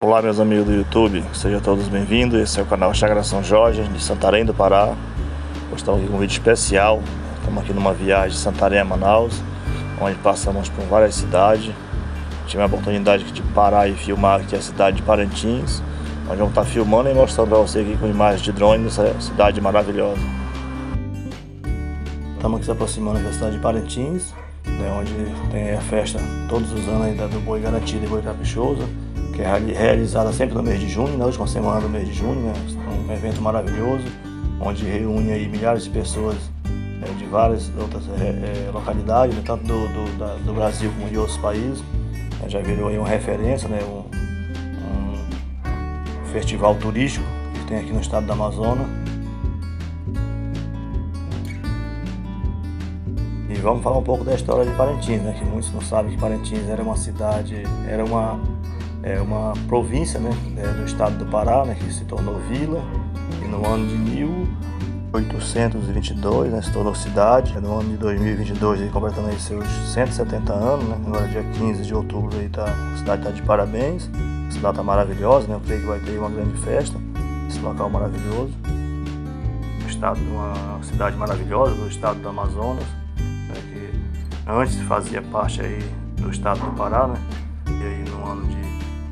Olá meus amigos do YouTube, sejam todos bem-vindos. Esse é o canal Chácara São Jorge, de Santarém do Pará. Hoje estamos aqui com um vídeo especial. Estamos aqui numa viagem de Santarém a Manaus, onde passamos por várias cidades. Tive a oportunidade de parar e filmar aqui a cidade de Parintins, onde vamos estar filmando e mostrando para você aqui com imagens de drone dessa cidade maravilhosa. Estamos aqui se aproximando da cidade de Parintins, onde tem a festa todos os anos aí do Boi Garantido e Boi Caprichoso, que é realizada sempre no mês de junho, na última semana do mês de junho, né? Um evento maravilhoso, onde reúne aí milhares de pessoas de várias outras localidades, né? Tanto do Brasil como de outros países. Já virou aí uma referência, né? Um festival turístico que tem aqui no estado do Amazonas. E vamos falar um pouco da história de Parintins, né? Que muitos não sabem que Parintins era uma cidade, era uma província, né, do estado do Pará, né, que se tornou vila, e no ano de 1822, né, se tornou cidade. No ano de 2022, aí, completando aí seus 170 anos, né, agora dia 15 de outubro, aí a cidade está de parabéns, a cidade está maravilhosa, né, eu creio que vai ter uma grande festa, esse local maravilhoso, uma cidade maravilhosa do estado do Amazonas, né, que antes fazia parte aí do estado do Pará, né, e aí no ano de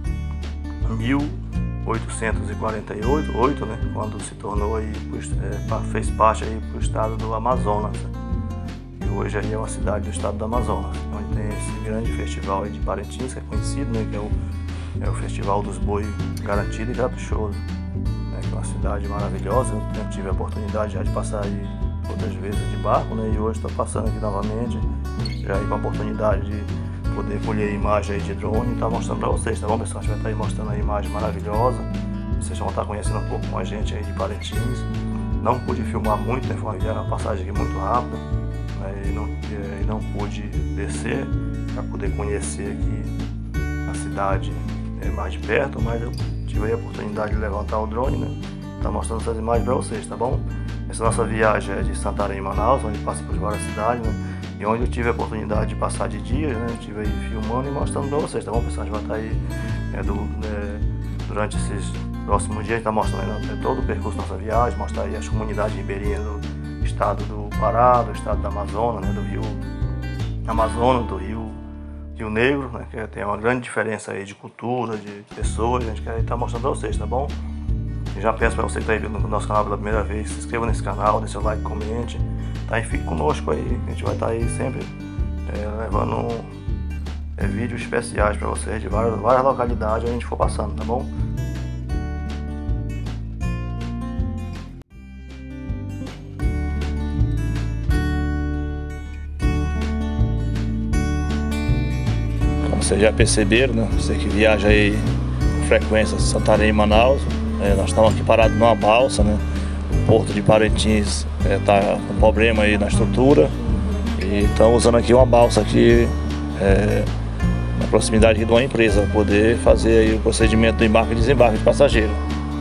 1848, né, quando se tornou aí, fez parte aí pro estado do Amazonas, né, e hoje aí é uma cidade do estado do Amazonas, onde tem esse grande festival aí de Parintins, que é conhecido, né, que é o Festival dos Boi Garantido e Caprichoso, né, que é uma cidade maravilhosa. Eu tive a oportunidade já de passar aí outras vezes de barco, né, e hoje estou passando aqui novamente, já aí com a oportunidade de poder colher imagem aí de drone e estar mostrando para vocês, tá bom pessoal? A gente vai estar aí mostrando a imagem maravilhosa, vocês vão estar conhecendo um pouco com a gente aí de Parintins. Não pude filmar muito, né? Foi uma passagem aqui muito rápida, né? E não pude descer para poder conhecer aqui a cidade mais de perto, mas eu tive aí a oportunidade de levantar o drone, né? Tá mostrando essas imagens para vocês, tá bom? Essa nossa viagem é de Santarém a Manaus, onde passa por várias cidades, né? E onde eu tive a oportunidade de passar de dia, né? Eu estive aí filmando e mostrando para vocês, tá bom pessoal? A gente vai estar aí durante esses próximos dias, a gente está mostrando aí, todo o percurso da nossa viagem, mostrar aí as comunidades ribeirinhas do estado do Pará, do estado do Amazonas, né? Do Rio Amazonas, do Rio Negro, né? Que tem uma grande diferença aí de cultura, de pessoas, a gente quer estar mostrando para vocês, tá bom? Eu já peço para você que está aí no nosso canal pela primeira vez, se inscreva nesse canal, dê seu like, comente, tá? E fique conosco aí, a gente vai estar aí sempre levando vídeos especiais para vocês de várias localidades onde a gente for passando, tá bom? Como vocês já perceberam, né? Você que viaja aí com frequência Santarém e Manaus, nós estamos aqui parados numa balsa, né? O porto de Parintins está com problema aí na estrutura e estamos usando aqui uma balsa aqui na proximidade aqui de uma empresa para poder fazer aí o procedimento do embarque e desembarque de passageiro.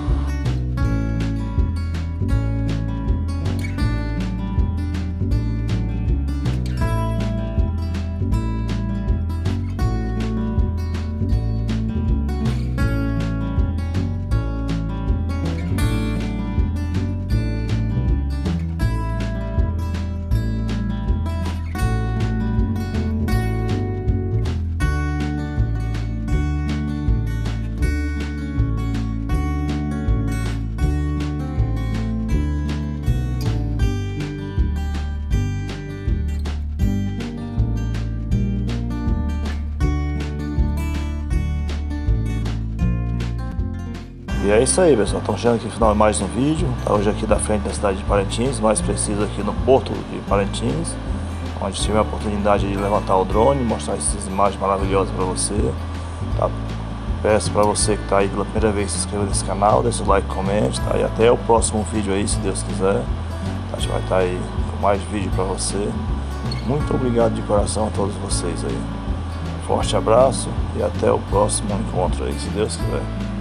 E é isso aí pessoal, estamos chegando aqui no final de mais um vídeo, tá? Hoje aqui da frente da cidade de Parintins, mais preciso aqui no porto de Parintins, onde tive a oportunidade de levantar o drone e mostrar essas imagens maravilhosas para você, tá? Peço para você que está aí pela primeira vez, se inscreva nesse canal, deixa o like, comente, tá? E até o próximo vídeo aí, se Deus quiser, a gente vai estar aí com mais vídeo para você. Muito obrigado de coração a todos vocês aí, forte abraço e até o próximo encontro aí, se Deus quiser.